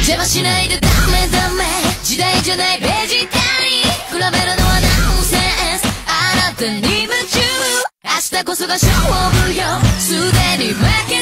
邪魔しないでダメダメ、時代じゃないベジタリー、比べるのはナンセンス、あなたに夢中、明日こそが勝負よ、すでに負け